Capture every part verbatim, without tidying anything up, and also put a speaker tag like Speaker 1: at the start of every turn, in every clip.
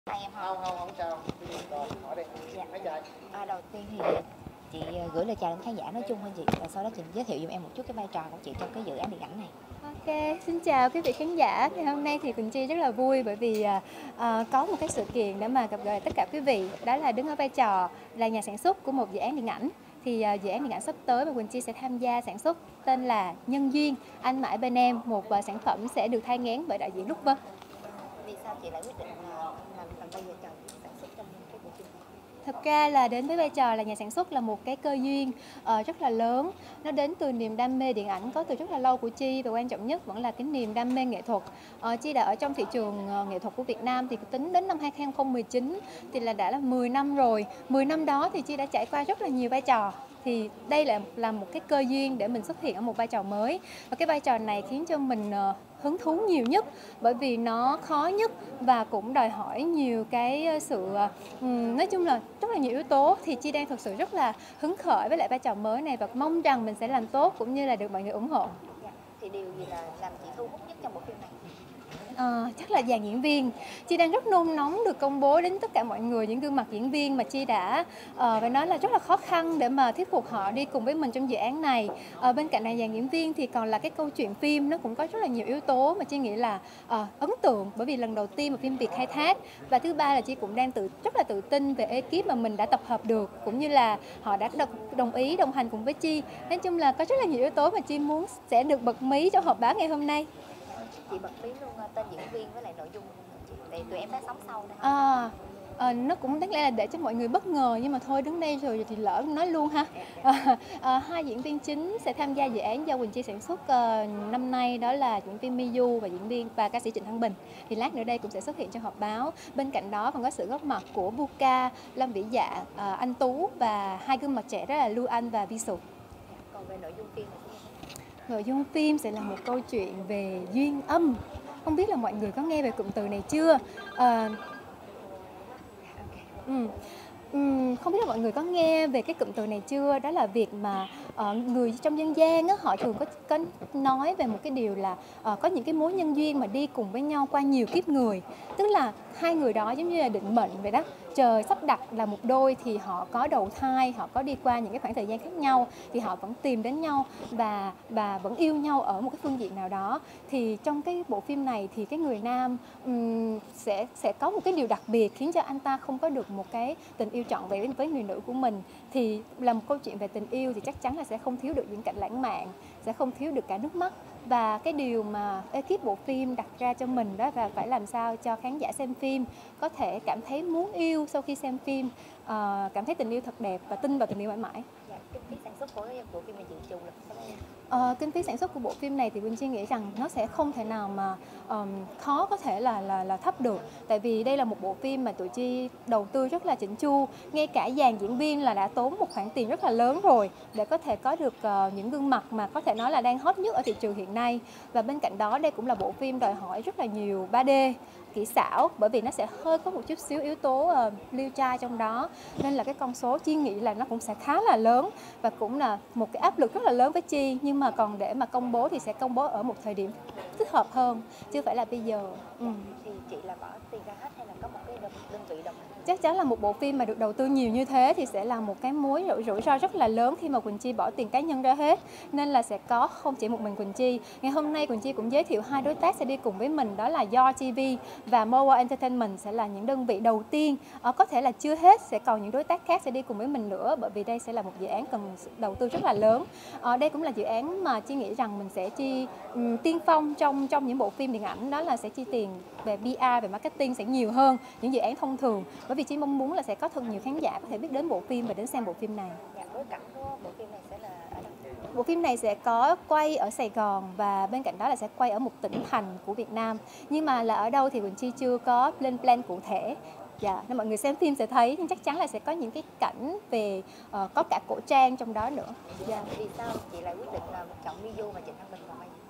Speaker 1: Hai em
Speaker 2: Không, không, không chào. Rồi, hỏi đi.
Speaker 1: Dạ.
Speaker 2: Mấy trời.
Speaker 1: À, đầu tiên thì chị gửi lời chào đến khán giả nói chung hơn chị, và sau đó chị giới thiệu giùm em một chút cái vai trò của chị trong cái dự án điện ảnh này.
Speaker 3: Ok, xin chào quý vị khán giả. Ngày hôm nay thì Quỳnh Chi rất là vui bởi vì uh, có một cái sự kiện để mà gặp gỡ tất cả quý vị. Đó là đứng ở vai trò là nhà sản xuất của một dự án điện ảnh. Thì uh, dự án điện ảnh sắp tới mà Quỳnh Chi sẽ tham gia sản xuất tên là Nhân Duyên, Anh Mãi Bên Em, một uh, sản phẩm sẽ được thai nghén bởi đạo diễn Lúc Vân.
Speaker 1: Vì sao chị lại quyết định uh, làm làm vai trò sản xuất trong cái bộ phim này?
Speaker 3: Thật ra là đến với vai trò là nhà sản xuất là một cái cơ duyên uh, rất là lớn. Nó đến từ niềm đam mê điện ảnh có từ rất là lâu của Chi, và quan trọng nhất vẫn là cái niềm đam mê nghệ thuật. Uh, Chi đã ở trong thị trường uh, nghệ thuật của Việt Nam thì tính đến năm hai không một chín thì là đã là mười năm rồi. mười năm đó thì Chi đã trải qua rất là nhiều vai trò. Thì đây là là một cái cơ duyên để mình xuất hiện ở một vai trò mới. Và cái vai trò này khiến cho mình uh, hứng thú nhiều nhất, bởi vì nó khó nhất và cũng đòi hỏi nhiều cái sự um, nói chung là rất là nhiều yếu tố. Thì Chi đang thực sự rất là hứng khởi với lại vai trò mới này và mong rằng mình sẽ làm tốt cũng như là được mọi người ủng hộ.
Speaker 1: Dạ. Thì điều gì là làm chị thu hút nhất trong bộ phim này?
Speaker 3: À, chắc là dàn diễn viên. Chi đang rất nôn nóng được công bố đến tất cả mọi người những gương mặt diễn viên mà Chi đã uh, phải nói là rất là khó khăn để mà thuyết phục họ đi cùng với mình trong dự án này. Uh, bên cạnh này dàn diễn viên thì còn là cái câu chuyện phim, nó cũng có rất là nhiều yếu tố mà Chi nghĩ là uh, ấn tượng, bởi vì lần đầu tiên mà phim Việt khai thác. Và thứ ba là Chi cũng đang tự rất là tự tin về ekip mà mình đã tập hợp được, cũng như là họ đã đồng ý đồng hành cùng với Chi. Nói chung là có rất là nhiều yếu tố mà Chi muốn sẽ được bật mí trong họp báo ngày hôm nay.
Speaker 1: Chị bật mí luôn tên diễn viên với lại nội dung chị, tại tụi em đã sống sau đây.
Speaker 3: À, à, nó cũng đáng lẽ là để cho mọi người bất ngờ, nhưng mà thôi đứng đây rồi thì lỡ nói luôn ha. À, à, hai diễn viên chính sẽ tham gia dự án do Quỳnh Chi sản xuất uh, năm nay, đó là diễn viên Miu và diễn viên và ca sĩ Trịnh Thăng Bình. Thì lát nữa đây cũng sẽ xuất hiện trong họp báo. Bên cạnh đó còn có sự góp mặt của Buka, Lâm Vĩ Dạ, uh, anh Tú và hai gương mặt trẻ đó là Lưu Anh và Vi Sụ.
Speaker 1: Còn về nội dung phim thì
Speaker 3: Nội dung phim sẽ là một câu chuyện về duyên âm. Không biết là mọi người có nghe về cụm từ này chưa? À, ừ. Uhm, không biết là mọi người có nghe về cái cụm từ này chưa? Đó là việc mà uh, người trong dân gian á, họ thường có, có nói về một cái điều là uh, có những cái mối nhân duyên mà đi cùng với nhau qua nhiều kiếp người. Tức là hai người đó giống như là định mệnh vậy đó. Trời sắp đặt là một đôi thì họ có đầu thai, họ có đi qua những cái khoảng thời gian khác nhau thì họ vẫn tìm đến nhau và và vẫn yêu nhau ở một cái phương diện nào đó. Thì trong cái bộ phim này thì cái người nam um, sẽ sẽ có một cái điều đặc biệt khiến cho anh ta không có được một cái tình yêu trọn vẹn với người nữ của mình. Thì là một câu chuyện về tình yêu thì chắc chắn là sẽ không thiếu được những cảnh lãng mạn, sẽ không thiếu được cả nước mắt. Và cái điều mà ekip bộ phim đặt ra cho mình đó là phải làm sao cho khán giả xem phim có thể cảm thấy muốn yêu sau khi xem phim, uh, cảm thấy tình yêu thật đẹp và tin vào tình yêu mãi mãi.
Speaker 1: dạ, kinh phí sản xuất của bộ phim này chị trùng là sao đây?
Speaker 3: Uh, kinh phí sản xuất của bộ phim này thì Quỳnh Chi nghĩ rằng nó sẽ không thể nào mà um, khó có thể là, là là thấp được, tại vì đây là một bộ phim mà tụi Chi đầu tư rất là chỉnh chu, ngay cả dàn diễn viên là đã tốn một khoản tiền rất là lớn rồi để có thể có được uh, những gương mặt mà có thể nói là đang hot nhất ở thị trường hiện nay. Và bên cạnh đó đây cũng là bộ phim đòi hỏi rất là nhiều ba D kỹ xảo, bởi vì nó sẽ hơi có một chút xíu yếu tố uh, liêu trai trong đó, nên là cái con số Chi nghĩ là nó cũng sẽ khá là lớn và cũng là một cái áp lực rất là lớn với Chi. Nhưng mà còn để mà công bố thì sẽ công bố ở một thời điểm thích hợp hơn, chứ phải là bây giờ. Ừ.
Speaker 1: Thì chị là bỏ tiền ra hết hay là có một cái đơn, đơn vị đồng hành?
Speaker 3: Chắc chắn là một bộ phim mà được đầu tư nhiều như thế thì sẽ là một cái mối rủi, rủi ro rất là lớn khi mà Quỳnh Chi bỏ tiền cá nhân ra hết, nên là sẽ có không chỉ một mình Quỳnh Chi. Ngày hôm nay Quỳnh Chi cũng giới thiệu hai đối tác sẽ đi cùng với mình, đó là Do ti vi và Moa Entertainment sẽ là những đơn vị đầu tiên. À, có thể là chưa hết, sẽ còn những đối tác khác sẽ đi cùng với mình nữa, bởi vì đây sẽ là một dự án cần đầu tư rất là lớn. À, đây cũng là dự án mà Chi nghĩ rằng mình sẽ chi um, tiên phong trong trong những bộ phim điện ảnh, đó là sẽ chi tiền về pê e, về marketing sẽ nhiều hơn những dự án thông thường, bởi vì Chi mong muốn là sẽ có thật nhiều khán giả có thể biết đến bộ phim và đến xem bộ phim này.
Speaker 1: Dạ, bối cảnh của bộ phim này sẽ là ở đâu?
Speaker 3: Bộ phim này sẽ có quay ở Sài Gòn và bên cạnh đó là sẽ quay ở một tỉnh thành của Việt Nam, nhưng mà là ở đâu thì Quỳnh Chi chưa có lên plan cụ thể. Dạ, nên mọi người xem phim sẽ thấy, nhưng chắc chắn là sẽ có những cái cảnh về uh, có cả cổ trang trong đó nữa.
Speaker 1: Dạ. Vì sao chị lại quyết định là chọn Miu và Trịnh Thăng Bình vào vai?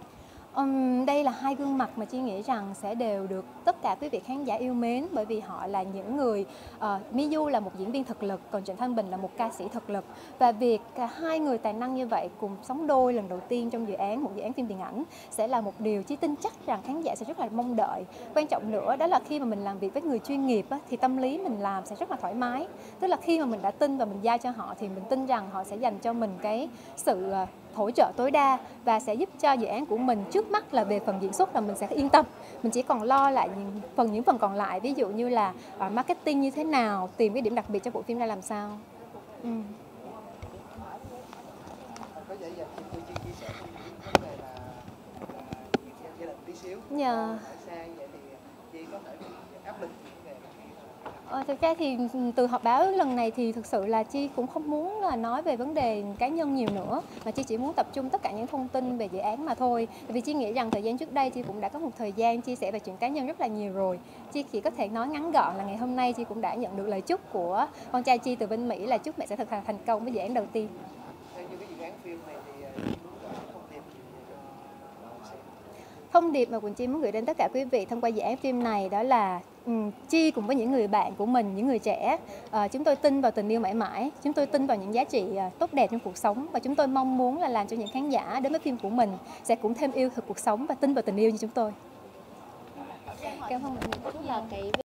Speaker 3: Ừm, đây là hai gương mặt mà Chi nghĩ rằng sẽ đều được tất cả quý vị khán giả yêu mến, bởi vì họ là những người uh, Miu là một diễn viên thực lực, còn Trịnh Thanh Bình là một ca sĩ thực lực, và việc cả hai người tài năng như vậy cùng sống đôi lần đầu tiên trong dự án một dự án phim điện ảnh sẽ là một điều Chi tin chắc rằng khán giả sẽ rất là mong đợi. Quan trọng nữa đó là khi mà mình làm việc với người chuyên nghiệp á, thì tâm lý mình làm sẽ rất là thoải mái, tức là khi mà mình đã tin và mình giao cho họ thì mình tin rằng họ sẽ dành cho mình cái sự uh, hỗ trợ tối đa và sẽ giúp cho dự án của mình trước mắt là về phần diễn xuất là mình sẽ yên tâm. Mình chỉ còn lo lại những phần những phần còn lại, ví dụ như là uh, marketing như thế nào, tìm cái điểm đặc biệt cho bộ phim ra làm sao. Ừ.
Speaker 2: Có thể dành cho tôi chia sẻ vấn đề là gia đình tí xíu.
Speaker 3: Yeah.
Speaker 2: Ở xa như vậy thì Chi có thể bị áp lực về
Speaker 3: Ờ, thực ra thì từ họp báo lần này thì thực sự là Chi cũng không muốn là nói về vấn đề cá nhân nhiều nữa, mà Chi chỉ muốn tập trung tất cả những thông tin về dự án mà thôi. Bởi vì Chi nghĩ rằng thời gian trước đây Chi cũng đã có một thời gian chia sẻ về chuyện cá nhân rất là nhiều rồi. Chi chỉ có thể nói ngắn gọn là ngày hôm nay Chi cũng đã nhận được lời chúc của con trai Chi từ bên Mỹ là chúc mẹ sẽ thực hành thành công với dự án đầu tiên.
Speaker 2: theo như cái dự án phim này thì Chi muốn gửi thông điệp
Speaker 3: Thông điệp mà Quỳnh Chi muốn gửi đến tất cả quý vị thông qua dự án phim này đó là um, Chi cùng với những người bạn của mình, những người trẻ, uh, chúng tôi tin vào tình yêu mãi mãi, chúng tôi tin vào những giá trị uh, tốt đẹp trong cuộc sống, và chúng tôi mong muốn là làm cho những khán giả đến với phim của mình sẽ cũng thêm yêu thực cuộc sống và tin vào tình yêu như chúng tôi. Cảm ơn mọi người rất nhiều.